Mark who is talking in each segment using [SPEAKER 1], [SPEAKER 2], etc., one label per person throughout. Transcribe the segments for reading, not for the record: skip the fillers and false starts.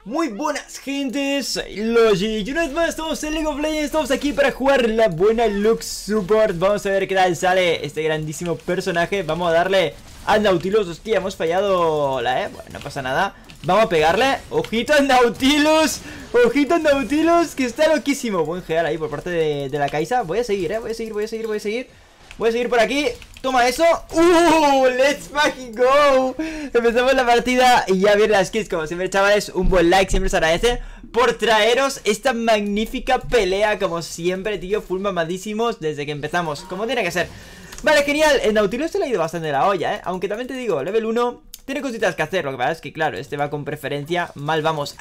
[SPEAKER 1] Muy buenas gentes, soy Logic y una vez más estamos en League of Legends, estamos aquí para jugar la buena Lux Support. Vamos a ver qué tal sale este grandísimo personaje. Vamos a darle al Nautilus. Hostia, hemos fallado la bueno, no pasa nada. Vamos a pegarle, ojito al Nautilus. Ojito al Nautilus, que está loquísimo. Buen gear ahí por parte de la Kai'Sa. Voy a seguir, voy a seguir por aquí. Toma eso. Let's fucking go. Empezamos la partida y ya vienen las kills. Como siempre, chavales, un buen like siempre se agradece por traeros esta magnífica pelea. Como siempre, tío, full mamadísimos desde que empezamos, como tiene que ser. Vale, genial. El Nautilus se le ha ido bastante la olla, aunque también te digo, level 1 tiene cositas que hacer. Lo que pasa es que, claro, este va con preferencia. Mal vamos.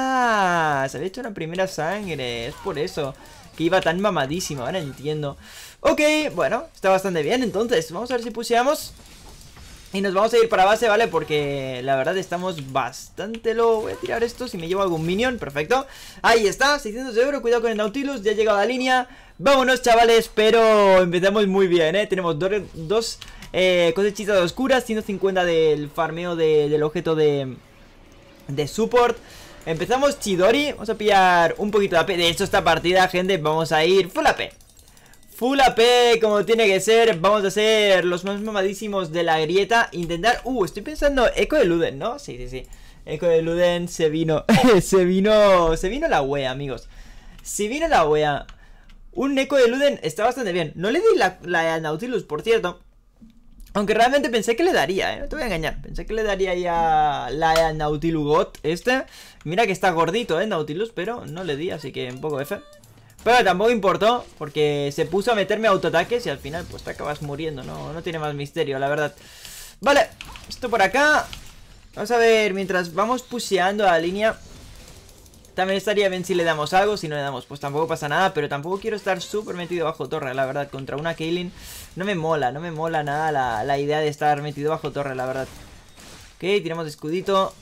[SPEAKER 1] Ah, se había hecho una primera sangre. Es por eso que iba tan mamadísimo. Ahora entiendo. Ok, bueno, está bastante bien. Entonces, vamos a ver si puseamos y nos vamos a ir para base, ¿vale? Porque la verdad estamos bastante low. Voy a tirar esto si me llevo algún minion. Perfecto. Ahí está, 600 de oro. Cuidado con el Nautilus, ya ha llegado a la línea. Vámonos, chavales, pero empezamos muy bien, Tenemos dos cosechitas oscuras, 150 del farmeo del objeto de support. Empezamos Chidori, vamos a pillar un poquito de AP. De hecho, esta partida, gente, vamos a ir full AP. Full AP, como tiene que ser. Vamos a ser los más mamadísimos de la grieta. Intentar, estoy pensando, Eco de Luden, ¿no? Sí. Eco de Luden se vino. se vino la wea, amigos. Se vino la wea. Un Eco de Luden está bastante bien. No le di la Nautilus, por cierto. Aunque realmente pensé que le daría, no te voy a engañar. Pensé que le daría ya la Nautilus God Mira que está gordito, Nautilus, pero no le di, así que un poco F. Pero tampoco importó, porque se puso a meterme autoataques y al final pues te acabas muriendo. No tiene más misterio, la verdad. Vale, esto por acá. Vamos a ver, mientras vamos pusheando a la línea, también estaría bien si le damos algo. Si no le damos, pues tampoco pasa nada. Pero tampoco quiero estar súper metido bajo torre, la verdad. Contra una Caitlyn no me mola nada la idea de estar metido bajo torre, la verdad. Ok, tiramos de escudito.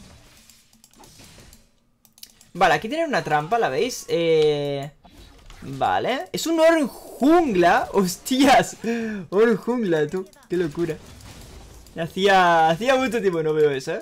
[SPEAKER 1] Vale, aquí tienen una trampa, ¿la veis? Vale, es un oro en jungla. Hostias, oro en jungla, tú, qué locura. Hacía mucho tiempo no veo eso,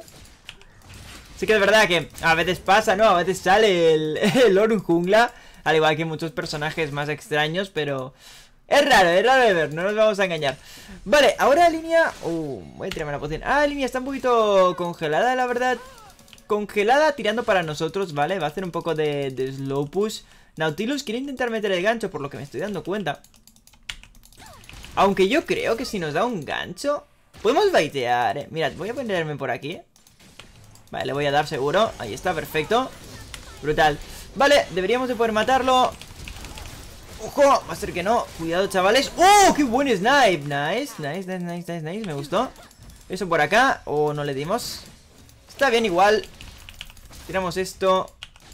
[SPEAKER 1] Sí que es verdad que a veces pasa, ¿no? A veces sale el oro en jungla, al igual que muchos personajes más extraños, pero es raro de ver, no nos vamos a engañar. Vale, ahora la línea... voy a tirarme la poción. La línea está un poquito congelada, la verdad. Congelada tirando para nosotros, ¿vale? Va a hacer un poco de slow push. Nautilus quiere intentar meter el gancho, por lo que me estoy dando cuenta. Aunque yo creo que si nos da un gancho podemos baitear, Mirad, voy a ponerme por aquí. Vale, le voy a dar seguro. Ahí está, perfecto. Brutal. Vale, deberíamos de poder matarlo. ¡Ojo! Va a ser que no. Cuidado, chavales. ¡Oh! ¡Qué buen snipe! Nice. Me gustó. Eso por acá. No le dimos. Está bien igual. Tiramos esto.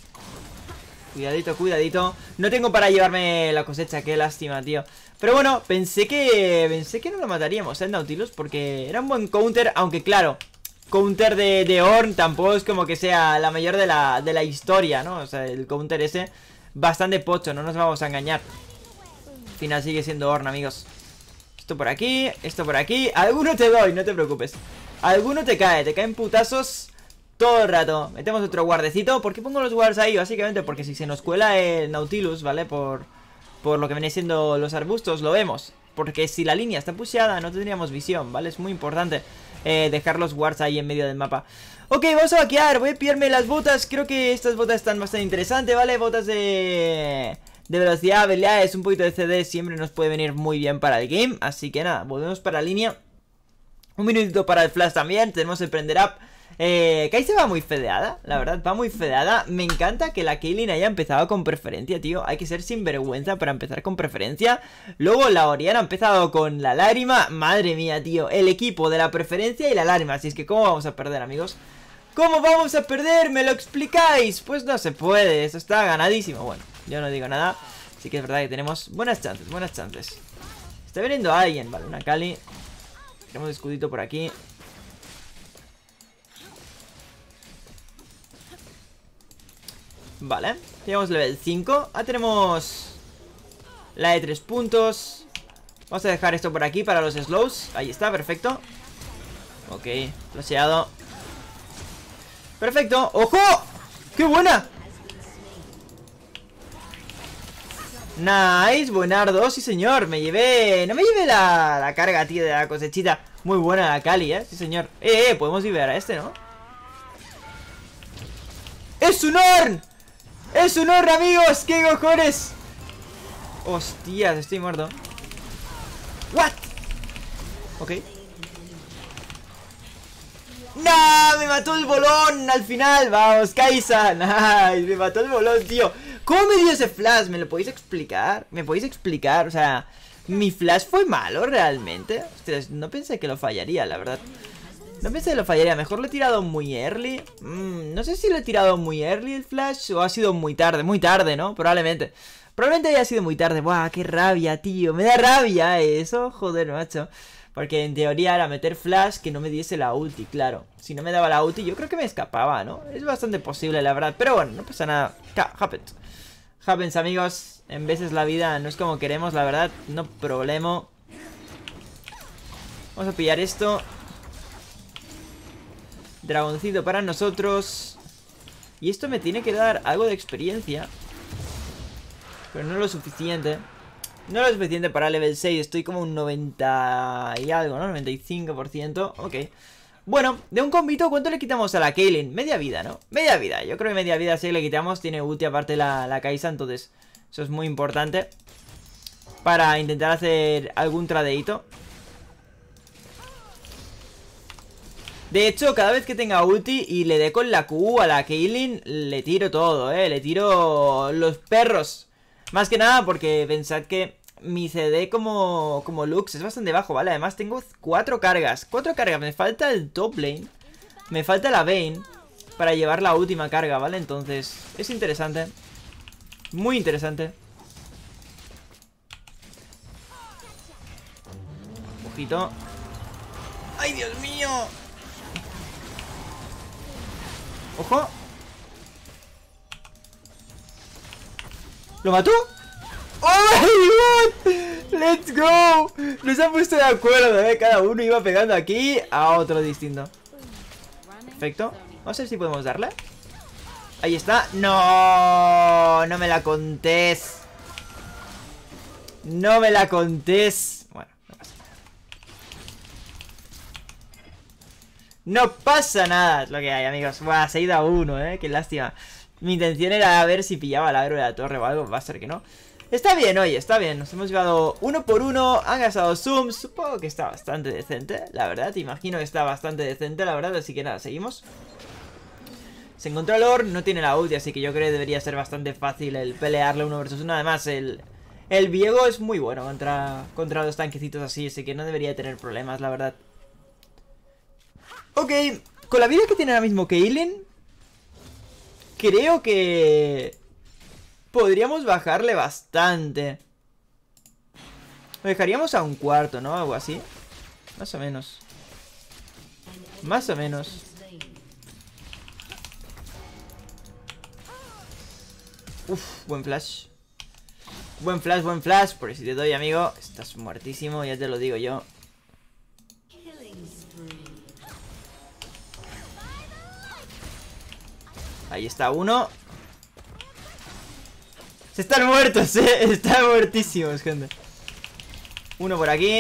[SPEAKER 1] Cuidadito. No tengo para llevarme la cosecha. Qué lástima, tío. Pero bueno, pensé que no lo mataríamos, el Nautilus, porque era un buen counter. Aunque claro, counter de Ornn tampoco es como que sea la mayor de la historia, ¿no? O sea, el counter ese bastante pocho, no nos vamos a engañar. Al final sigue siendo Ornn, amigos. Esto por aquí. Alguno te doy, no te preocupes. Alguno te caen putazos todo el rato. Metemos otro guardecito. ¿Por qué pongo los guards ahí? Básicamente porque si se nos cuela el Nautilus, ¿vale? Por lo que viene siendo los arbustos, lo vemos. Porque si la línea está pusheada no tendríamos visión, ¿vale? Es muy importante dejar los wards ahí en medio del mapa. Ok, vamos a vaquear, voy a pillarme las botas. Creo que estas botas están bastante interesantes, ¿vale? Botas de velocidad, habilidades, un poquito de CD siempre nos puede venir muy bien para el game. Así que nada, volvemos para la línea. Un minutito para el flash también, tenemos el prender up. Kai'Sa va muy fedeada, la verdad, va muy fedeada. Me encanta que la Caitlyn haya empezado con preferencia, tío. Hay que ser sinvergüenza para empezar con preferencia. Luego la Orianna ha empezado con la lágrima. Madre mía, tío, el equipo de la preferencia y la lágrima. Así es que ¿cómo vamos a perder, amigos? ¿Cómo vamos a perder? ¿Me lo explicáis? Pues no se puede, eso está ganadísimo. Bueno, yo no digo nada. Sí que es verdad que tenemos buenas chances. Está viniendo alguien, vale, una Kali. Tenemos escudito por aquí. Vale, tenemos level 5. Tenemos la de 3 puntos. Vamos a dejar esto por aquí para los slows. Ahí está, perfecto. Ok, flasheado. Perfecto, ¡ojo! ¡Qué buena! Nice, buenardo, sí señor. Me llevé... No me llevé la carga, tío, de la cosechita. Muy buena la Cali, sí señor. Podemos liberar a este, ¿no? ¡Es un Ornn! ¡Es un Ornn, amigos! ¡Qué cojones! Hostias, estoy muerto. ¿What? Ok. ¡No! ¡Me mató el bolón al final! ¡Vamos, Kai'Sa! ¡Nice! Me mató el bolón, tío. ¿Cómo me dio ese flash? ¿Me lo podéis explicar? ¿Me podéis explicar? O sea, ¿mi flash fue malo realmente? Ostras, no pensé que lo fallaría, la verdad. No pensé que lo fallaría. Mejor lo he tirado muy early. No sé si lo he tirado muy early el flash o ha sido muy tarde. Muy tarde, ¿no? Probablemente. Probablemente haya sido muy tarde. ¡Buah, qué rabia, tío! Me da rabia eso. Joder, macho. Porque en teoría era meter flash que no me diese la ulti, claro. Si no me daba la ulti, yo creo que me escapaba, ¿no? Es bastante posible, la verdad. Pero bueno, no pasa nada. Happens. Happens, amigos. En veces la vida no es como queremos, la verdad. No problema. Vamos a pillar esto. Dragoncito para nosotros. Y esto me tiene que dar algo de experiencia. Pero no lo suficiente. No lo suficiente para level 6. Estoy como un 90 y algo, ¿no? 95%. Ok. Bueno, de un combito, ¿cuánto le quitamos a la Caitlyn? Media vida, ¿no? Media vida. Yo creo que media vida sí le quitamos. Tiene ulti aparte la Kai'Sa. Entonces, eso es muy importante. Para intentar hacer algún tradeito. De hecho, cada vez que tenga ulti y le dé con la Q a la Caitlyn, le tiro todo, le tiro los perros. Más que nada porque pensad que mi CD como Lux es bastante bajo, ¿vale? Además tengo 4 cargas. 4 cargas, me falta el top lane. Me falta la Vayne para llevar la última carga, ¿vale? Entonces, es interesante. Muy interesante. Ojito. ¡Ay, Dios mío! ¡Ojo! ¿Lo mató? ¡Oh my god! ¡Let's go! Nos han puesto de acuerdo, cada uno iba pegando aquí a otro distinto. Perfecto. Vamos a ver si podemos darle. Ahí está. ¡No! No me la contés. No me la contés. Bueno, no pasa nada. No pasa nada, es lo que hay, amigos. Buah, se ha ido a uno, qué lástima. Mi intención era ver si pillaba el agro de la torre o algo. Va a ser que no. Está bien, oye, está bien. Nos hemos llevado 1 por 1. Han gastado Zooms. Supongo que está bastante decente, la verdad. Te imagino que está bastante decente, la verdad. Así que nada, seguimos. Se encontró el Ornn. No tiene la ulti, así que yo creo que debería ser bastante fácil el pelearle 1 versus 1. Además, el Viego es muy bueno contra los tanquecitos así. Así que no debería tener problemas, la verdad. Ok, con la vida que tiene ahora mismo Caitlyn, creo que podríamos bajarle bastante. Lo dejaríamos a un cuarto, ¿no? Algo así. Más o menos. Más o menos. Uf, buen flash. Buen flash, buen flash. Por si te doy, amigo. Estás muertísimo, ya te lo digo yo. Ahí está uno. Se están muertos, están muertísimos, gente. Uno por aquí.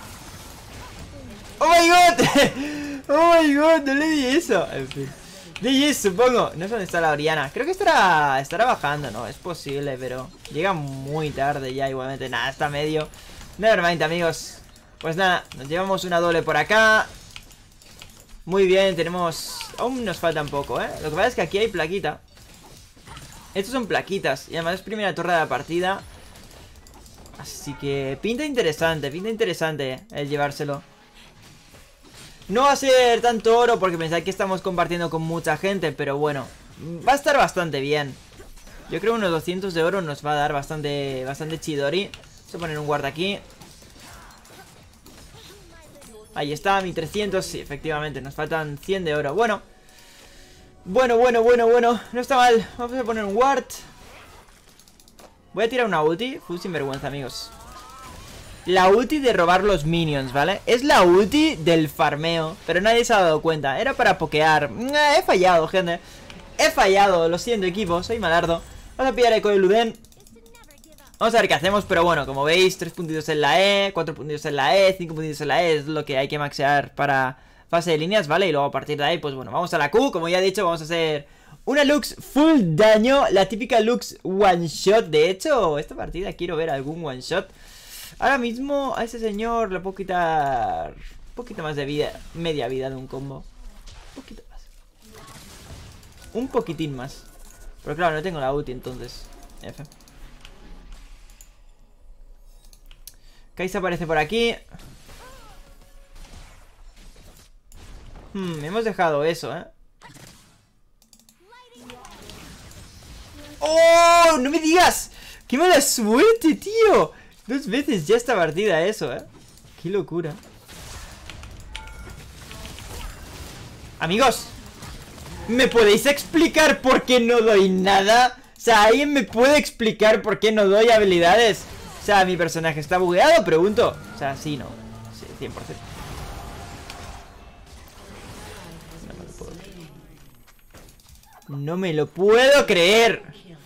[SPEAKER 1] ¡Oh my god! ¡Oh my god! No le di eso. En fin. Di eso, supongo. No sé dónde está la Oriana. Creo que estará bajando, ¿no? Es posible, pero llega muy tarde ya igualmente. Nada, está medio. Nevermind, amigos. Pues nada, nos llevamos una doble por acá. Muy bien, tenemos... Aún nos falta un poco, Lo que pasa es que aquí hay plaquita. Estos son plaquitas. Y además es primera torre de la partida. Así que pinta interesante el llevárselo. No va a ser tanto oro porque pensad que estamos compartiendo con mucha gente. Pero bueno, va a estar bastante bien. Yo creo que unos 200 de oro nos va a dar bastante chidori. Vamos a poner un guarda aquí. Ahí está, 1300, sí, efectivamente, nos faltan 100 de oro. Bueno, no está mal. Vamos a poner un ward. Voy a tirar una ulti, full sinvergüenza, amigos. La ulti de robar los minions, ¿vale? Es la ulti del farmeo, pero nadie se ha dado cuenta. Era para pokear. He fallado, gente. He fallado, lo siento equipo, soy malardo. Vamos a pillar eco de Luden. Vamos a ver qué hacemos, pero bueno, como veis, 3 puntitos en la E, 4 puntitos en la E, 5 puntitos en la E es lo que hay que maxear para fase de líneas, ¿vale? Y luego a partir de ahí, pues bueno, vamos a la Q, como ya he dicho, vamos a hacer una Lux full daño, la típica Lux one shot. De hecho, esta partida quiero ver algún one shot. Ahora mismo a ese señor le puedo quitar un poquito más de vida, media vida de un combo. Un poquito más. Un poquitín más. Pero claro, no tengo la ulti entonces. F. Kai'Sa aparece por aquí. Hemos dejado eso, ¡Oh! ¡No me digas! ¡Qué mala suerte, tío! 2 veces ya esta partida eso, ¡Qué locura! Amigos, ¿me podéis explicar por qué no doy nada? O sea, ¿alguien me puede explicar por qué no doy habilidades? O sea, ¿mi personaje está bugueado? Pregunto. O sea, sí, no. Sí, 100%. No me lo puedo creer.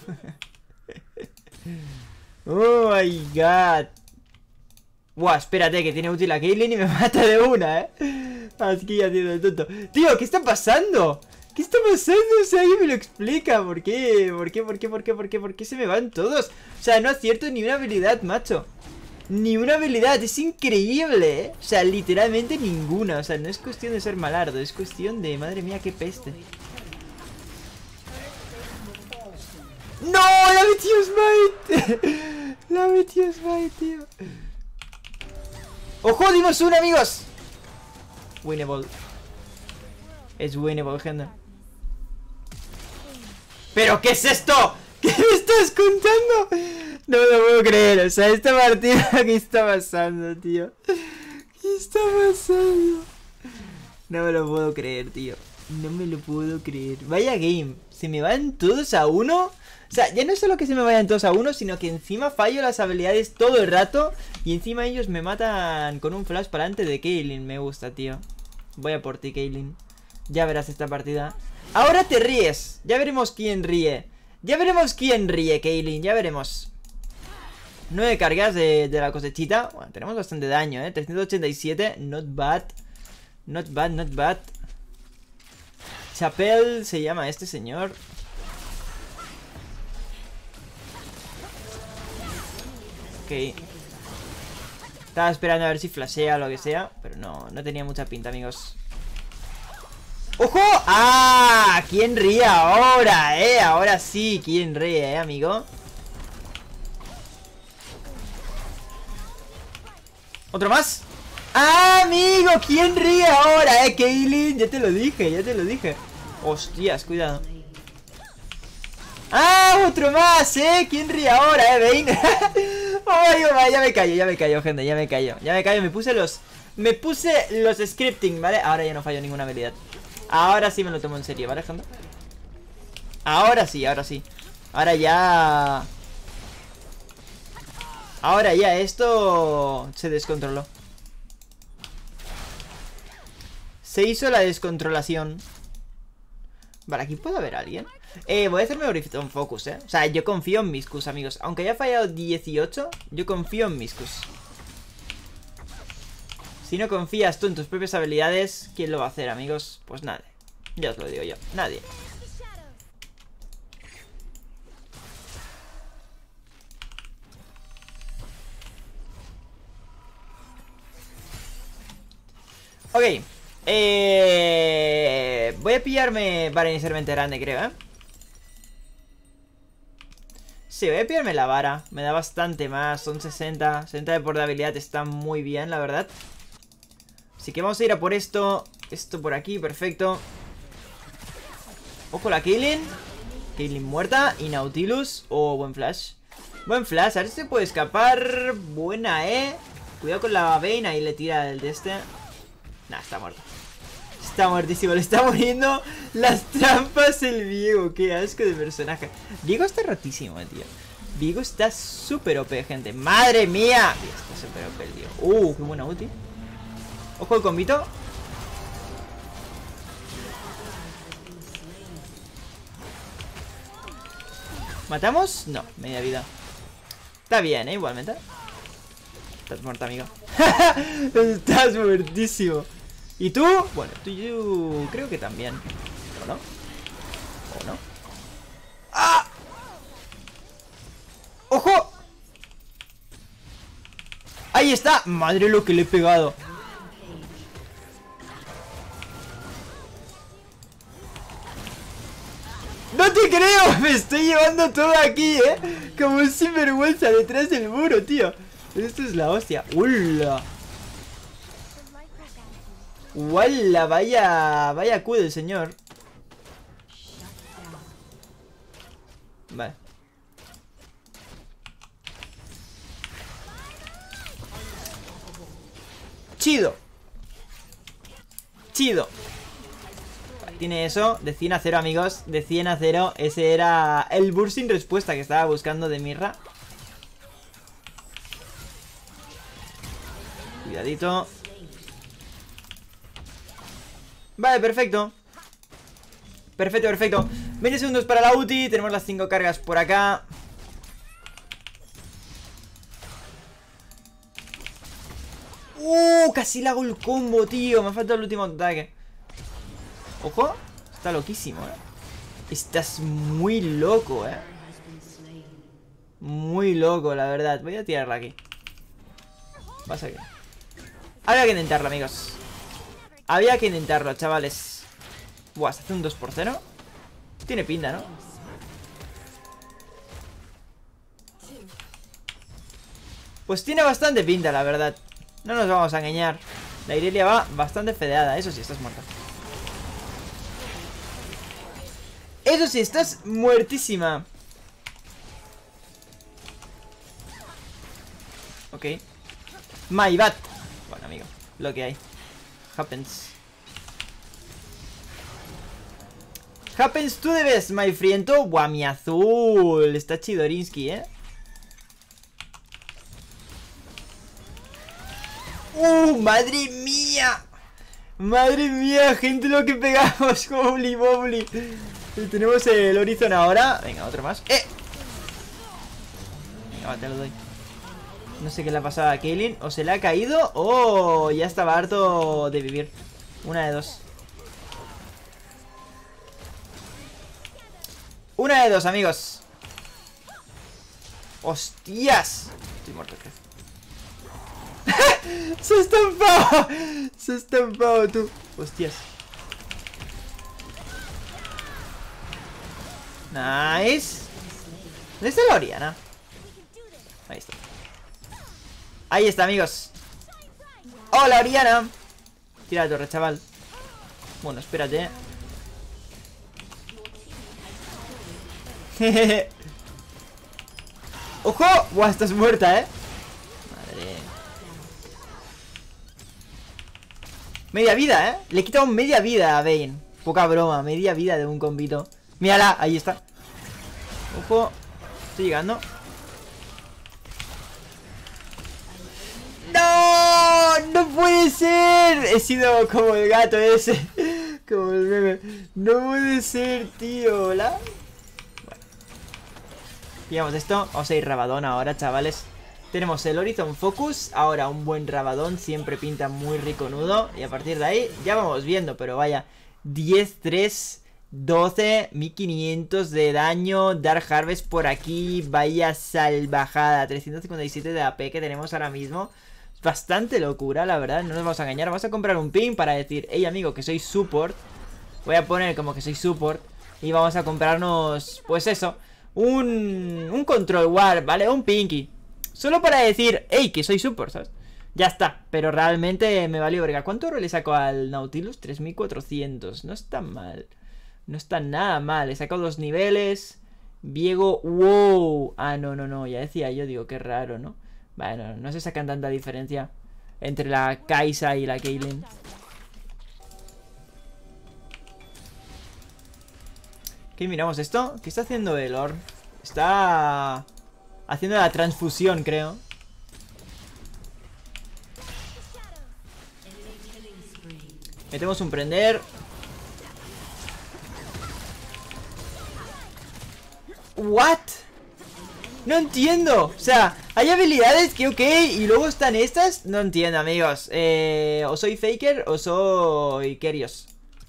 [SPEAKER 1] Oh my god. Buah, espérate, que tiene útil a Caitlyn y me mata de una, Así ya haciendo el tonto. Tío, ¿qué está pasando? ¿Qué está pasando? O sea, alguien me lo explica. ¿Por qué? ¿Por qué se me van todos? O sea, no acierto ni una habilidad, macho. Ni una habilidad, es increíble, O sea, literalmente ninguna. O sea, no es cuestión de ser malardo, es cuestión de... Madre mía, qué peste. ¡No! ¡La metió Smite! La metió Smite, tío. ¡Ojo! ¡Dimos una, amigos! Winnable. Es winnable, gente. ¿Pero qué es esto? ¿Qué me estás contando? No me lo puedo creer. O sea, esta partida, ¿qué está pasando, tío? ¿Qué está pasando? No me lo puedo creer, tío. No me lo puedo creer. Vaya game. Se me van todos a uno. O sea, ya no solo que se me vayan todos a uno, sino que encima fallo las habilidades todo el rato. Y encima ellos me matan con un flash para adelante de Caitlyn. Me gusta, tío. Voy a por ti, Caitlyn. Ya verás esta partida. Ahora te ríes. Ya veremos quién ríe. Ya veremos quién ríe, Caitlyn. Ya veremos. 9 cargas de la cosechita. Bueno, tenemos bastante daño, 387. Not bad. Not bad, not bad. Chapel se llama este señor. Ok. Estaba esperando a ver si flashea o lo que sea. Pero no tenía mucha pinta, amigos. ¡Ojo! ¡Ah! ¿Quién ríe ahora, Ahora sí, ¿quién ríe, amigo? ¿Otro más? ¡Ah, amigo! ¿Quién ríe ahora, Caitlyn? Ya te lo dije, ya te lo dije. Hostias, cuidado. ¡Ah! ¡Otro más, ¿Quién ríe ahora, Vayne? ¡Ay, ya me callo, gente, ya me callo. Me puse los scripting, ¿vale? Ahora ya no fallo ninguna habilidad. Ahora sí me lo tomo en serio, ¿vale, gente? Ahora sí. Ahora ya esto se descontroló. Se hizo la descontrolación. Vale, aquí puede haber alguien. Voy a hacerme Horizon Focus, O sea, yo confío en Miscus, amigos. Aunque haya fallado 18, yo confío en Miscus. Si no confías tú en tus propias habilidades, ¿quién lo va a hacer, amigos? Pues nadie. Ya os lo digo yo, nadie. Ok. Voy a pillarme para inicialmente grande, creo, Sí, voy a pillarme la vara. Me da bastante más, son 60. 60 de por de habilidad está muy bien, la verdad. Así que vamos a ir a por esto. Esto por aquí, perfecto. Ojo la Caitlyn. Caitlyn muerta. Y Nautilus. Oh, buen flash. Buen flash, a ver si se puede escapar. Buena, Cuidado con la Vayne. Ahí le tira el de este. Nah, está muerto. Está muertísimo, le está poniendo las trampas el Viego. Qué asco de personaje. Viego está rotísimo, tío. Viego está súper OP, gente. ¡Madre mía! Está súper OP el tío. Qué buena ulti. Ojo el combito. ¿Matamos? No, media vida. Está bien, igualmente. Estás muerto, amigo. Estás muertísimo. ¿Y tú? Bueno, tú y yo creo que también. ¿O no? ¿O no? ¡Ah! ¡Ojo! ¡Ahí está! Madre lo que le he pegado. ¡No te creo! Me estoy llevando todo aquí, ¿eh? Como un sinvergüenza detrás del muro, tío. Esto es la hostia. ¡Ula! ¡Wala! Vaya Q del señor. Vale. Chido. Chido. Vale, tiene eso. De 100 a 0, amigos. De 100 a 0. Ese era el burst sin respuesta que estaba buscando de Mirra. Cuidadito. Vale, perfecto. Perfecto, perfecto. 20 segundos para la ulti. Tenemos las 5 cargas por acá. Casi le hago el combo, tío. Me falta el último ataque. Ojo. Está loquísimo, Estás muy loco, Muy loco, la verdad. Voy a tirarla aquí. Pasa que... había que intentarlo, amigos. Había que intentarlo, chavales. Buah, se hace un 2-0. Tiene pinta, ¿no? Pues tiene bastante pinta, la verdad. No nos vamos a engañar. La Irelia va bastante fedeada. Eso sí, estás muerta. Eso sí, estás muertísima. Ok. My bad. Bueno, amigo, lo que hay. Happens. Happens to the best, my friendo. Buah, mi azul. Está chidorinsky, madre mía. Madre mía, gente, lo que pegamos. Holy moly. Tenemos el Horizon ahora. Venga, otro más. Venga, te lo doy. No sé qué le ha pasado a Kaylin. O se le ha caído o ya estaba harto de vivir. Una de dos. Una de dos, amigos. ¡Hostias! Estoy muerto, ¿qué? ¡Se ha estampado! ¡Se ha estampado, tú! ¡Hostias! Nice. ¿Dónde está la Oriana? Ahí está. Ahí está, amigos. ¡Hola, Oriana! Tira la torre, chaval. Bueno, espérate. ¡Ojo! ¡Buah, estás muerta, Madre. Media vida, Le he quitado media vida a Vayne. Poca broma, media vida de un combito. Mírala, ahí está. Ojo. Estoy llegando. ¡No! ¡No puede ser! He sido como el gato ese. Como el meme. No puede ser, tío. ¿Hola? Bueno. Pillamos esto. Vamos a ir Rabadón ahora, chavales. Tenemos el Horizon Focus. Ahora un buen Rabadón. Siempre pinta muy rico nudo. Y a partir de ahí ya vamos viendo. Pero vaya. 10, 3, 12, 1500 de daño. Dark Harvest por aquí. Vaya salvajada. 357 de AP que tenemos ahora mismo. Bastante locura, la verdad. No nos vamos a engañar. Vamos a comprar un pin para decir: hey, amigo, que soy support. Voy a poner como que soy support. Y vamos a comprarnos, pues eso, un control war, ¿vale? Un pinky. Solo para decir: hey, que soy support, ¿sabes? Ya está, pero realmente me valió verga. ¿Cuánto oro le saco al Nautilus? 3400. No está mal. No está nada mal. Le saco 2 niveles. Viego, wow. Ah, no. Ya decía yo, digo, qué raro, ¿no? Bueno, no se sacan tanta diferencia entre la Kai'Sa y la Kaylin. ¿Qué miramos esto? ¿Qué está haciendo el Ornn? Está haciendo la transfusión, creo. Metemos un prender. ¿What? No entiendo. O sea, hay habilidades que ok, y luego están estas. No entiendo, amigos. O soy Faker o soy Kerios.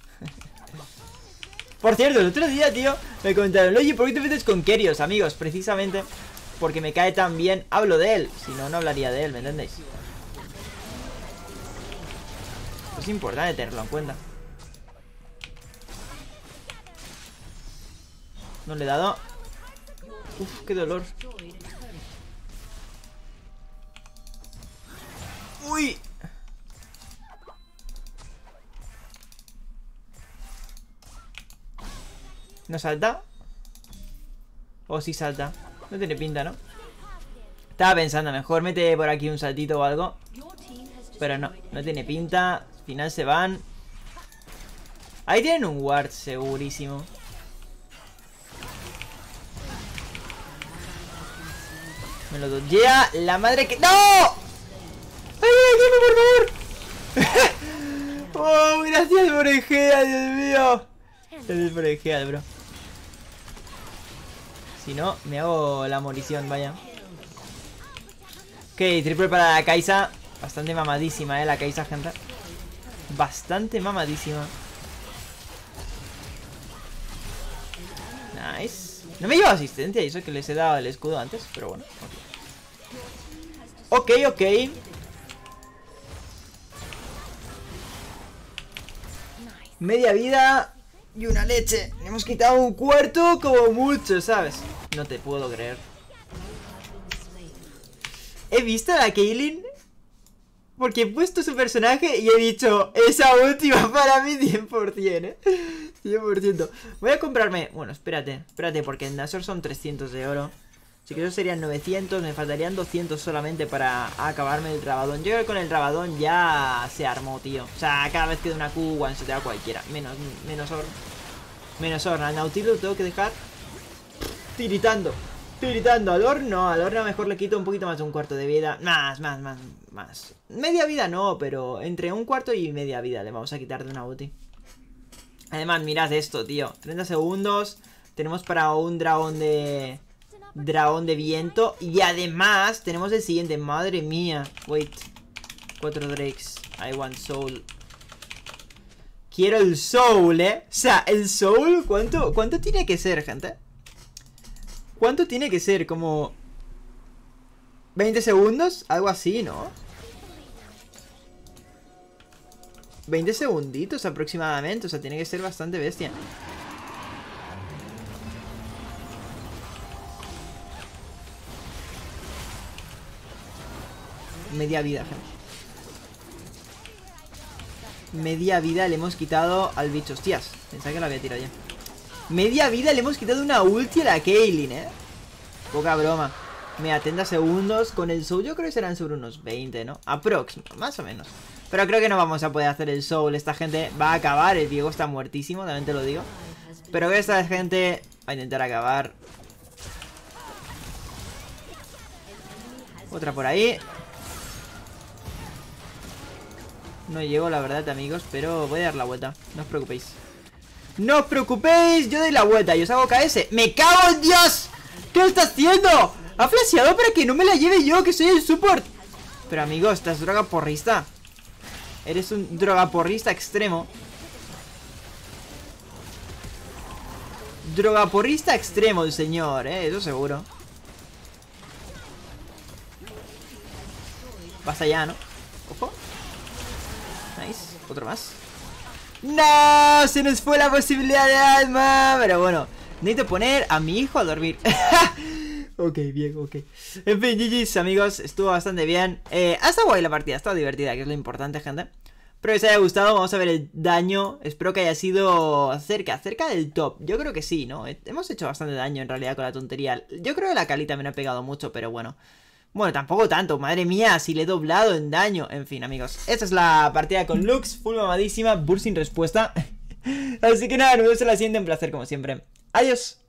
[SPEAKER 1] Por cierto, el otro día, tío, me comentaron: oye, ¿por qué te metes con Kerios, amigos? Precisamente porque me cae tan bien. Hablo de él. Si no, no hablaría de él, ¿me entendéis? Es importante tenerlo en cuenta. No le he dado. Uf, qué dolor. Uy. ¿No salta? ¿O sí salta? No tiene pinta, ¿no? Estaba pensando, mejor mete por aquí un saltito o algo. Pero no, no tiene pinta. Al final se van. Ahí tienen un ward, segurísimo. Me lo dodgea la madre que... ¡No! ¡Ay, por favor! ¡Oh, gracias por el Gea, Dios mío! Gracias por el Gea, bro. Si no, me hago la morición, vaya. Ok, triple para la Kai'Sa. Bastante mamadísima, la Kai'Sa, gente. Bastante mamadísima. Nice. No me lleva asistencia y eso que les he dado el escudo antes, pero bueno. Ok, ok. Media vida y una leche. Le hemos quitado un cuarto como mucho, ¿sabes? No te puedo creer. He visto a la Caitlyn porque he puesto su personaje y he dicho: esa última para mí 100%, ¿eh? 100%. Voy a comprarme... Bueno, espérate, porque en Nashor son 300 de oro. Así que eso serían 900, me faltarían 200 solamente para acabarme el Rabadón. Yo creo que con el Rabadón ya se armó, tío. O sea, cada vez que de una Q, one shot a cualquiera. Menos Or. Menos Or. Al Nautilus tengo que dejar tiritando. Tiritando. Al Or no, al Or mejor le quito un poquito más de un cuarto de vida. Más. Media vida no, pero entre un cuarto y media vida le vamos a quitar de una ulti. Además, mirad esto, tío. 30 segundos. Tenemos para un dragón de viento. Y además tenemos el siguiente. Madre mía. Wait. 4 drakes. I want soul. Quiero el soul, O sea, el soul, ¿cuánto tiene que ser, gente? ¿Cuánto tiene que ser? Como 20 segundos, algo así, ¿no? 20 segunditos aproximadamente. O sea, tiene que ser bastante bestia. Media vida, gente. Media vida le hemos quitado al bicho. Hostias, pensaba que lo había tirado ya. Media vida le hemos quitado una ulti a la Caitlyn, Poca broma. Me atenda segundos. Con el soul yo creo que serán sobre unos 20, ¿no? Aprox, más o menos. Pero creo que no vamos a poder hacer el soul. Esta gente va a acabar. El Diego está muertísimo, también te lo digo. Pero que esta gente va a intentar acabar. Otra por ahí. No llego, la verdad, amigos, pero voy a dar la vuelta. No os preocupéis. No os preocupéis, yo doy la vuelta y os hago KS. ¡Me cago en Dios! ¿Qué lo está haciendo? Ha flasheado para que no me la lleve yo, que soy el support. Pero, amigos, estás drogaporrista. Eres un drogaporrista extremo. Drogaporrista extremo el señor, eso seguro. Vas allá, ¿no? Ojo. Nice, otro más. ¡No! Se nos fue la posibilidad de alma. Pero bueno, necesito poner a mi hijo a dormir. Ok, bien, ok. En fin, GG's, amigos, estuvo bastante bien. Ha estado guay la partida, ha estado divertida, que es lo importante, gente. Espero que os haya gustado, vamos a ver el daño. Espero que haya sido cerca del top. Yo creo que sí, ¿no? Hemos hecho bastante daño en realidad con la tontería. Yo creo que la Kali también ha pegado mucho, pero bueno. Bueno, tampoco tanto, madre mía, si le he doblado en daño. En fin, amigos, esta es la partida con Lux, full mamadísima, burst sin respuesta. Así que nada, nos vemos en la siguiente, un placer como siempre. Adiós.